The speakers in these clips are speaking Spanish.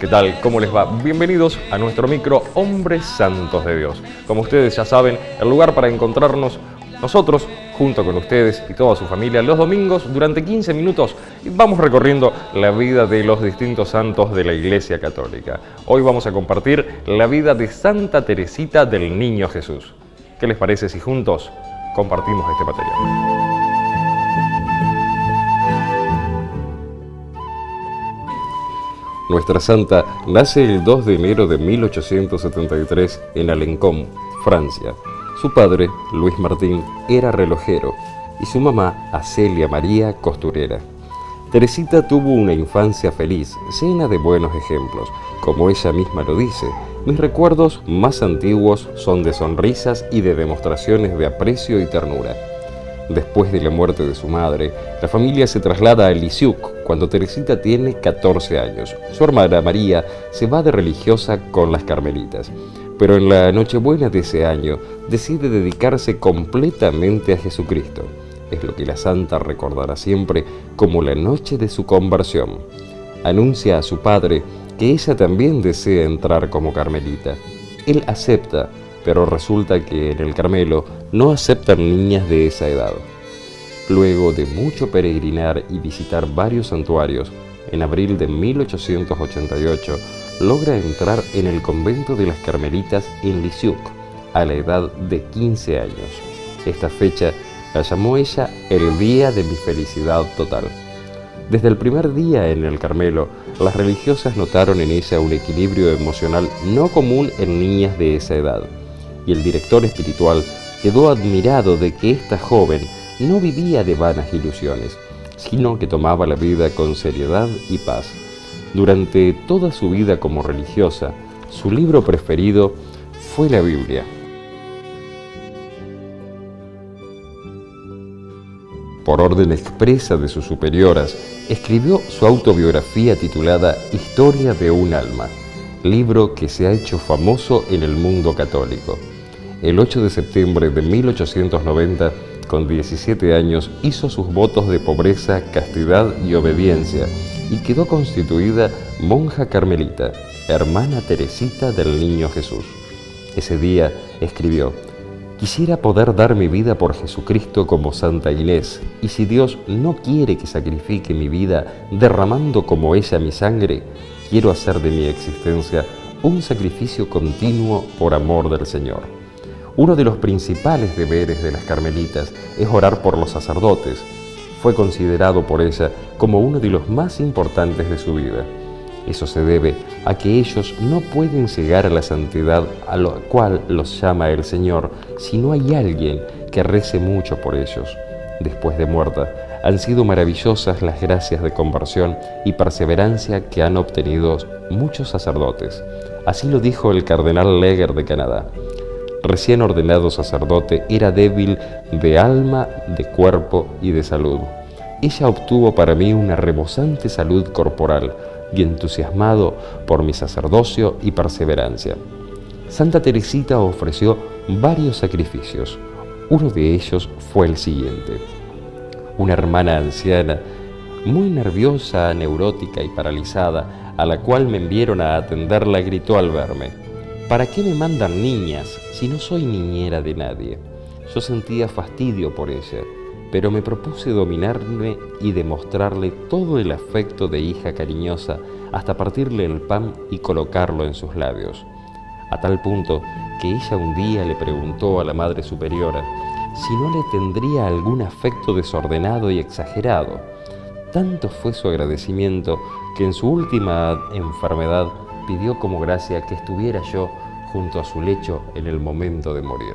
tal? ¿Cómo les va? Bienvenidos a nuestro micro Hombres Santos de Dios. Como ustedes ya saben, el lugar para encontrarnos nosotros, junto con ustedes y toda su familia, los domingos durante 15 minutos vamos recorriendo la vida de los distintos santos de la Iglesia Católica. Hoy vamos a compartir la vida de Santa Teresita del Niño Jesús. ¿Qué les parece si juntos compartimos este material? Nuestra santa nace el 2 de enero de 1873 en Alencon, Francia. Su padre, Luis Martín, era relojero y su mamá, Acelia María, costurera. Teresita tuvo una infancia feliz, llena de buenos ejemplos. Como ella misma lo dice, mis recuerdos más antiguos son de sonrisas y de demostraciones de aprecio y ternura. Después de la muerte de su madre, la familia se traslada a Lisieux cuando Teresita tiene 14 años. Su hermana María se va de religiosa con las carmelitas, pero en la Nochebuena de ese año decide dedicarse completamente a Jesucristo. Es lo que la santa recordará siempre como la noche de su conversión. Anuncia a su padre que ella también desea entrar como carmelita. Él acepta, pero resulta que en el Carmelo no aceptan niñas de esa edad. Luego de mucho peregrinar y visitar varios santuarios, en abril de 1888 logra entrar en el convento de las Carmelitas en Lisieux, a la edad de 15 años. Esta fecha la llamó ella el día de mi felicidad total. Desde el primer día en el Carmelo, las religiosas notaron en ella un equilibrio emocional no común en niñas de esa edad. Y el director espiritual quedó admirado de que esta joven no vivía de vanas ilusiones, sino que tomaba la vida con seriedad y paz. Durante toda su vida como religiosa, su libro preferido fue la Biblia. Por orden expresa de sus superioras, escribió su autobiografía titulada Historia de un alma, libro que se ha hecho famoso en el mundo católico. El 8 de septiembre de 1890, con 17 años, hizo sus votos de pobreza, castidad y obediencia y quedó constituida monja carmelita, hermana Teresita del Niño Jesús. Ese día escribió: «Quisiera poder dar mi vida por Jesucristo como Santa Inés, y si Dios no quiere que sacrifique mi vida derramando como ella mi sangre, quiero hacer de mi existencia un sacrificio continuo por amor del Señor». Uno de los principales deberes de las carmelitas es orar por los sacerdotes. Fue considerado por ella como uno de los más importantes de su vida. Eso se debe a que ellos no pueden llegar a la santidad a la cual los llama el Señor si no hay alguien que rece mucho por ellos. Después de muerta, han sido maravillosas las gracias de conversión y perseverancia que han obtenido muchos sacerdotes. Así lo dijo el cardenal Leger de Canadá. Recién ordenado sacerdote, era débil de alma, de cuerpo y de salud. Ella obtuvo para mí una rebosante salud corporal y entusiasmado por mi sacerdocio y perseverancia. Santa Teresita ofreció varios sacrificios. Uno de ellos fue el siguiente. Una hermana anciana, muy nerviosa, neurótica y paralizada, a la cual me enviaron a atenderla, gritó al verme: «¿Para qué me mandan niñas si no soy niñera de nadie?». Yo sentía fastidio por ella, pero me propuse dominarme y demostrarle todo el afecto de hija cariñosa hasta partirle el pan y colocarlo en sus labios. A tal punto que ella un día le preguntó a la Madre Superiora si no le tendría algún afecto desordenado y exagerado. Tanto fue su agradecimiento que en su última enfermedad pidió como gracia que estuviera yo junto a su lecho en el momento de morir.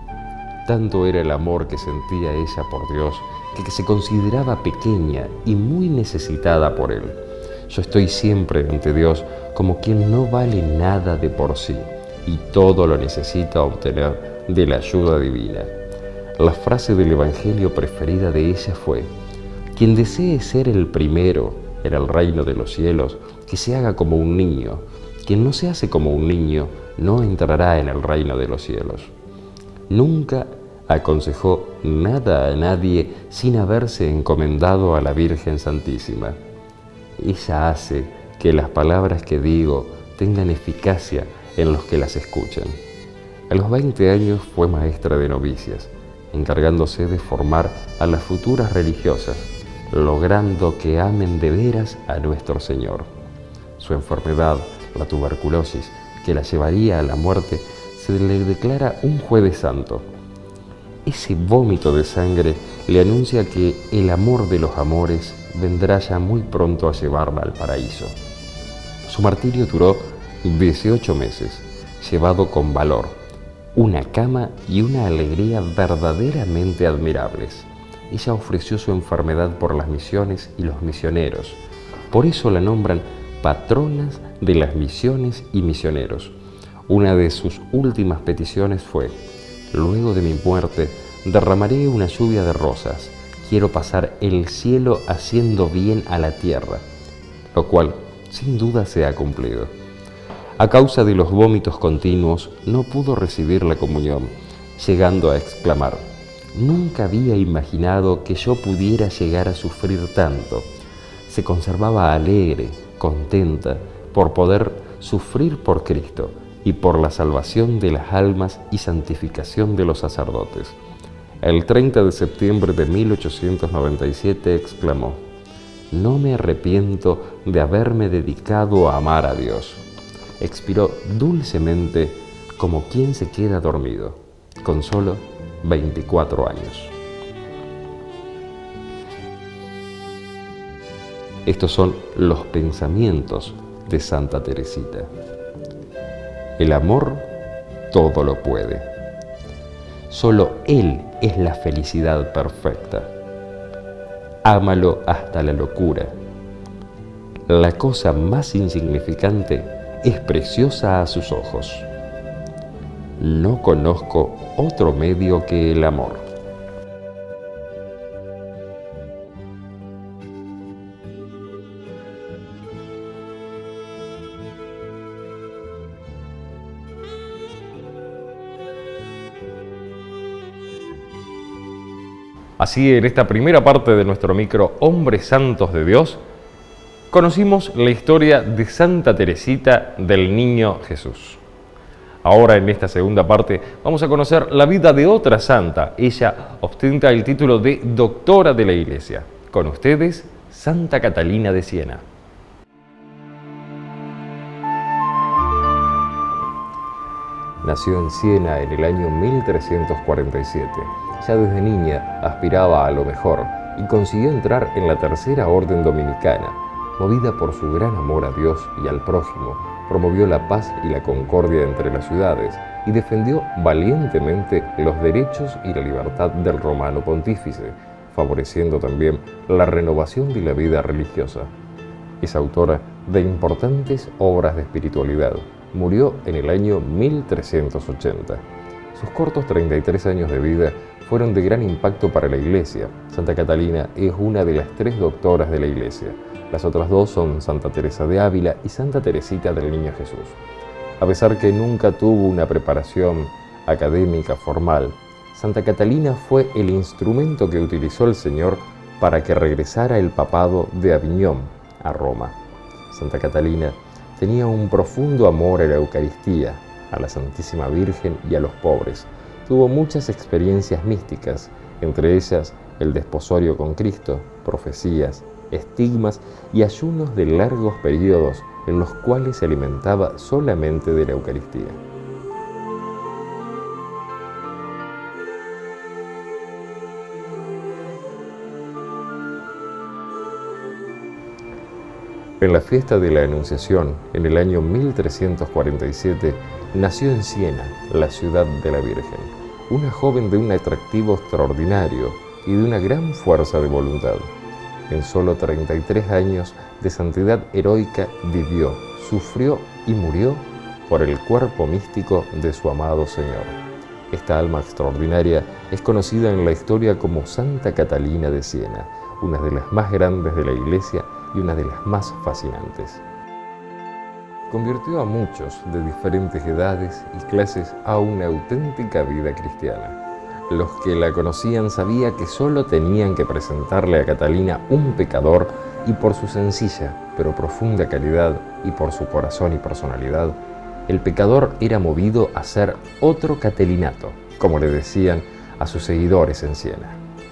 Tanto era el amor que sentía ella por Dios, que se consideraba pequeña y muy necesitada por Él. Yo estoy siempre ante Dios como quien no vale nada de por sí y todo lo necesita obtener de la ayuda divina. La frase del Evangelio preferida de ella fue: «Quien desee ser el primero en el reino de los cielos, que se haga como un niño. Quien no se hace como un niño, no entrará en el reino de los cielos». Nunca aconsejó nada a nadie sin haberse encomendado a la Virgen Santísima. Ella hace que las palabras que digo tengan eficacia en los que las escuchan. A los 20 años fue maestra de novicias, encargándose de formar a las futuras religiosas, logrando que amen de veras a nuestro Señor. Su enfermedad, la tuberculosis, que la llevaría a la muerte, se le declara un Jueves Santo. Ese vómito de sangre le anuncia que el amor de los amores vendrá ya muy pronto a llevarla al paraíso. Su martirio duró 18 meses, llevado con valor, una cama y una alegría verdaderamente admirables. Ella ofreció su enfermedad por las misiones y los misioneros. Por eso la nombran patronas de las misiones y misioneros. Una de sus últimas peticiones fue: luego de mi muerte, derramaré una lluvia de rosas. Quiero pasar el cielo haciendo bien a la tierra, lo cual sin duda se ha cumplido. A causa de los vómitos continuos, no pudo recibir la comunión, llegando a exclamar: nunca había imaginado que yo pudiera llegar a sufrir tanto. Se conservaba alegre, contenta, por poder sufrir por Cristo y por la salvación de las almas y santificación de los sacerdotes. El 30 de septiembre de 1897 exclamó: no me arrepiento de haberme dedicado a amar a Dios. Expiró dulcemente como quien se queda dormido, con solo 24 años. Estos son los pensamientos de Santa Teresita. El amor todo lo puede. Solo Él es la felicidad perfecta. Ámalo hasta la locura. La cosa más insignificante es preciosa a sus ojos. No conozco otro medio que el amor. Así, en esta primera parte de nuestro micro Hombres Santos de Dios, conocimos la historia de Santa Teresita del Niño Jesús. Ahora, en esta segunda parte, vamos a conocer la vida de otra santa. Ella ostenta el título de Doctora de la Iglesia. Con ustedes, Santa Catalina de Siena. Nació en Siena en el año 1347. Ya desde niña aspiraba a lo mejor y consiguió entrar en la Tercera Orden Dominicana. Movida por su gran amor a Dios y al prójimo, promovió la paz y la concordia entre las ciudades y defendió valientemente los derechos y la libertad del romano pontífice, favoreciendo también la renovación de la vida religiosa. Es autora de importantes obras de espiritualidad. Murió en el año 1380. Sus cortos 33 años de vida fueron de gran impacto para la Iglesia. Santa Catalina es una de las 3 doctoras de la Iglesia. Las otras 2 son Santa Teresa de Ávila y Santa Teresita del Niño Jesús. A pesar que nunca tuvo una preparación académica formal, Santa Catalina fue el instrumento que utilizó el Señor para que regresara el papado de Aviñón a Roma. Santa Catalina tenía un profundo amor a la Eucaristía, a la Santísima Virgen y a los pobres. Tuvo muchas experiencias místicas, entre ellas el desposorio con Cristo, profecías, estigmas y ayunos de largos periodos en los cuales se alimentaba solamente de la Eucaristía. En la fiesta de la Anunciación, en el año 1347, nació en Siena, la ciudad de la Virgen, una joven de un atractivo extraordinario y de una gran fuerza de voluntad. En solo 33 años de santidad heroica vivió, sufrió y murió por el cuerpo místico de su amado Señor. Esta alma extraordinaria es conocida en la historia como Santa Catalina de Siena, una de las más grandes de la Iglesia y una de las más fascinantes. Convirtió a muchos de diferentes edades y clases a una auténtica vida cristiana. Los que la conocían sabían que solo tenían que presentarle a Catalina un pecador y por su sencilla, pero profunda calidad y por su corazón y personalidad, el pecador era movido a ser otro Catelinato, como le decían a sus seguidores en Siena.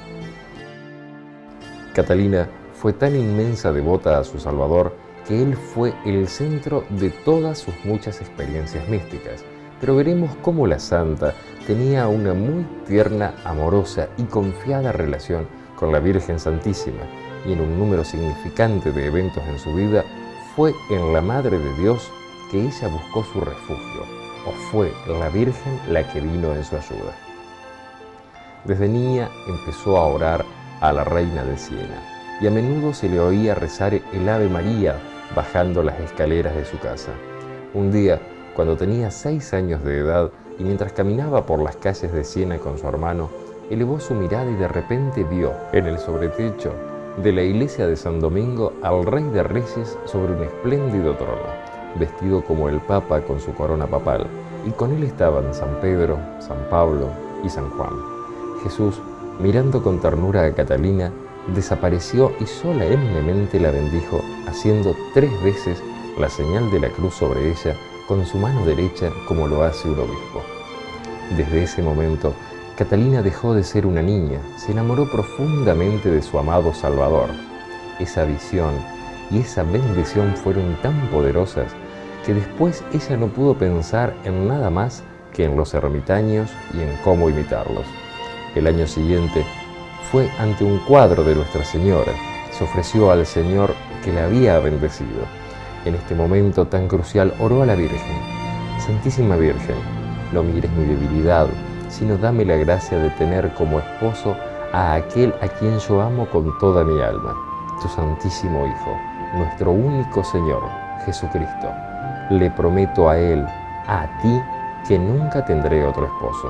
Catalina fue tan inmensa devota a su Salvador que él fue el centro de todas sus muchas experiencias místicas, pero veremos cómo la santa tenía una muy tierna, amorosa y confiada relación con la Virgen Santísima, y en un número significante de eventos en su vida fue en la Madre de Dios que ella buscó su refugio, o fue la Virgen la que vino en su ayuda. Desde niña empezó a orar a la reina de Siena, y a menudo se le oía rezar el Ave María bajando las escaleras de su casa. Un día, cuando tenía 6 años de edad y mientras caminaba por las calles de Siena con su hermano, elevó su mirada y de repente vio en el sobretecho de la iglesia de San Domingo al Rey de Reyes sobre un espléndido trono, vestido como el Papa con su corona papal, y con él estaban San Pedro, San Pablo y San Juan. Jesús, mirando con ternura a Catalina, desapareció y solemnemente la bendijo, haciendo 3 veces la señal de la cruz sobre ella con su mano derecha como lo hace un obispo. Desde ese momento, Catalina dejó de ser una niña, se enamoró profundamente de su amado Salvador. Esa visión y esa bendición fueron tan poderosas que después ella no pudo pensar en nada más que en los ermitaños y en cómo imitarlos. El año siguiente fue ante un cuadro de Nuestra Señora, se ofreció al Señor que la había bendecido. En este momento tan crucial oró a la Virgen: Santísima Virgen, no mires mi debilidad, sino dame la gracia de tener como esposo a aquel a quien yo amo con toda mi alma, tu Santísimo Hijo, nuestro único Señor, Jesucristo. Le prometo a Él, a ti, que nunca tendré otro esposo.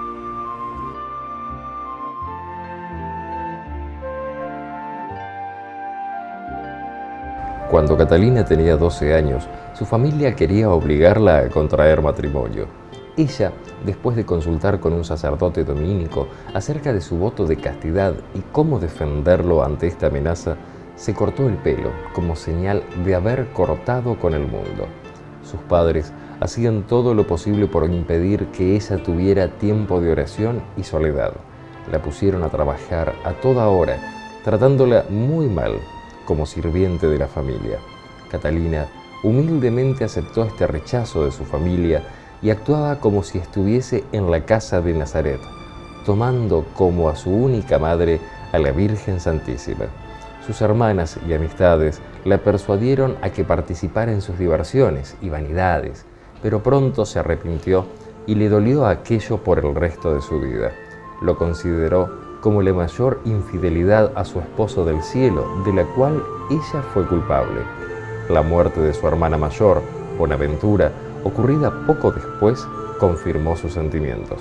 Cuando Catalina tenía 12 años, su familia quería obligarla a contraer matrimonio. Ella, después de consultar con un sacerdote dominico acerca de su voto de castidad y cómo defenderlo ante esta amenaza, se cortó el pelo como señal de haber cortado con el mundo. Sus padres hacían todo lo posible por impedir que ella tuviera tiempo de oración y soledad. La pusieron a trabajar a toda hora, tratándola muy mal como sirviente de la familia. Catalina humildemente aceptó este rechazo de su familia y actuaba como si estuviese en la casa de Nazaret, tomando como a su única madre a la Virgen Santísima. Sus hermanas y amistades la persuadieron a que participara en sus diversiones y vanidades, pero pronto se arrepintió y le dolió aquello por el resto de su vida. Lo consideró como la mayor infidelidad a su esposo del cielo, de la cual ella fue culpable. La muerte de su hermana mayor, Bonaventura, ocurrida poco después, confirmó sus sentimientos.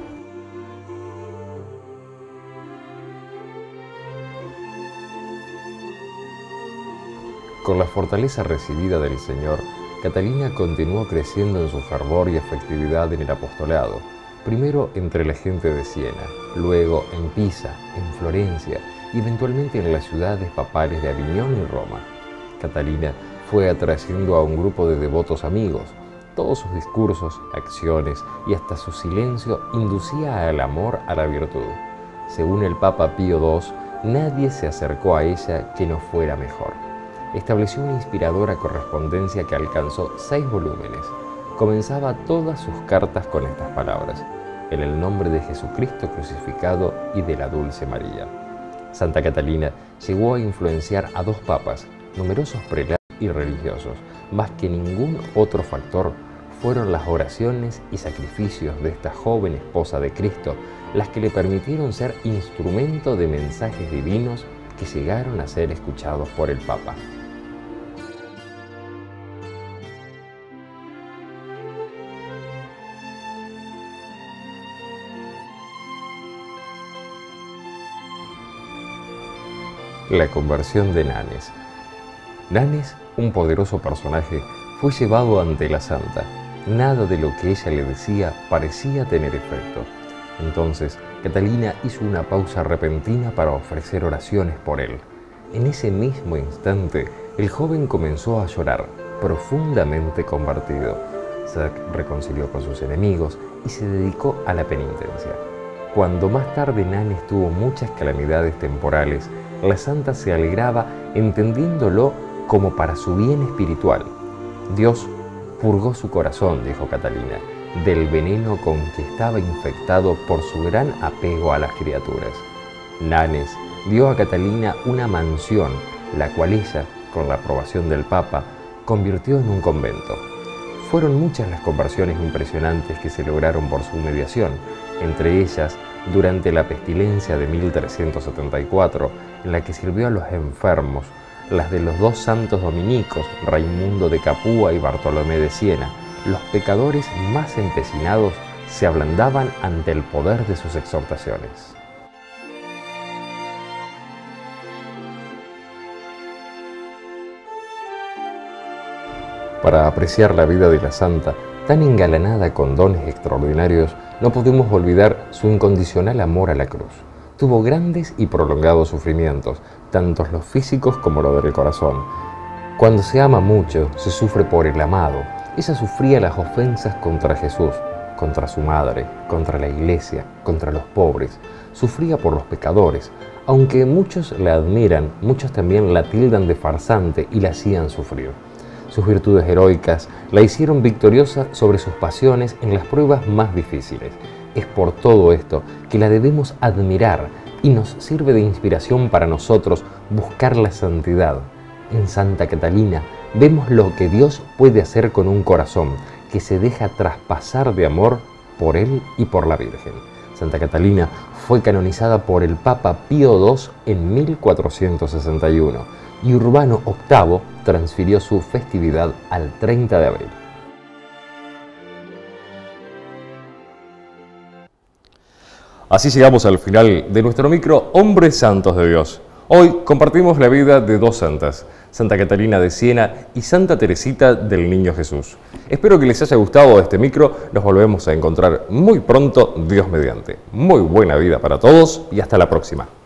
Con la fortaleza recibida del Señor, Catalina continuó creciendo en su fervor y efectividad en el apostolado, primero entre la gente de Siena, luego en Pisa, en Florencia y eventualmente en las ciudades papales de Aviñón y Roma. Catalina fue atrayendo a un grupo de devotos amigos. Todos sus discursos, acciones y hasta su silencio inducía al amor a la virtud. Según el Papa Pío II, nadie se acercó a ella que no fuera mejor. Estableció una inspiradora correspondencia que alcanzó 6 volúmenes. Comenzaba todas sus cartas con estas palabras: en el nombre de Jesucristo crucificado y de la Dulce María. Santa Catalina llegó a influenciar a 2 papas, numerosos prelados y religiosos. Más que ningún otro factor, fueron las oraciones y sacrificios de esta joven esposa de Cristo las que le permitieron ser instrumento de mensajes divinos que llegaron a ser escuchados por el Papa. La conversión de Nanes. Nanes, un poderoso personaje, fue llevado ante la santa. Nada de lo que ella le decía parecía tener efecto. Entonces, Catalina hizo una pausa repentina para ofrecer oraciones por él. En ese mismo instante, el joven comenzó a llorar, profundamente convertido. Se reconcilió con sus enemigos y se dedicó a la penitencia. Cuando más tarde Nanes tuvo muchas calamidades temporales, la santa se alegraba entendiéndolo como para su bien espiritual. Dios purgó su corazón, dijo Catalina, del veneno con que estaba infectado por su gran apego a las criaturas. Nanes dio a Catalina una mansión, la cual ella, con la aprobación del Papa, convirtió en un convento. Fueron muchas las conversiones impresionantes que se lograron por su mediación, entre ellas durante la pestilencia de 1374, en la que sirvió a los enfermos, las de los dos santos dominicos, Raimundo de Capua y Bartolomé de Siena. Los pecadores más empecinados se ablandaban ante el poder de sus exhortaciones. Para apreciar la vida de la santa, tan engalanada con dones extraordinarios, no podemos olvidar su incondicional amor a la cruz. Tuvo grandes y prolongados sufrimientos, tanto los físicos como los del corazón. Cuando se ama mucho, se sufre por el amado. Ella sufría las ofensas contra Jesús, contra su madre, contra la iglesia, contra los pobres. Sufría por los pecadores. Aunque muchos la admiran, muchos también la tildan de farsante y la hacían sufrir. Sus virtudes heroicas la hicieron victoriosa sobre sus pasiones en las pruebas más difíciles. Es por todo esto que la debemos admirar y nos sirve de inspiración para nosotros buscar la santidad. En Santa Catalina vemos lo que Dios puede hacer con un corazón que se deja traspasar de amor por Él y por la Virgen. Santa Catalina fue canonizada por el Papa Pío II en 1461 y Urbano VIII transfirió su festividad al 30 de abril. Así llegamos al final de nuestro micro Hombres Santos de Dios. Hoy compartimos la vida de dos santas, Santa Catalina de Siena y Santa Teresita del Niño Jesús. Espero que les haya gustado este micro, nos volvemos a encontrar muy pronto, Dios mediante. Muy buena vida para todos y hasta la próxima.